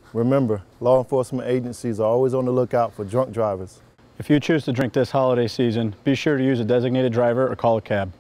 Remember, law enforcement agencies are always on the lookout for drunk drivers. If you choose to drink this holiday season, be sure to use a designated driver or call a cab.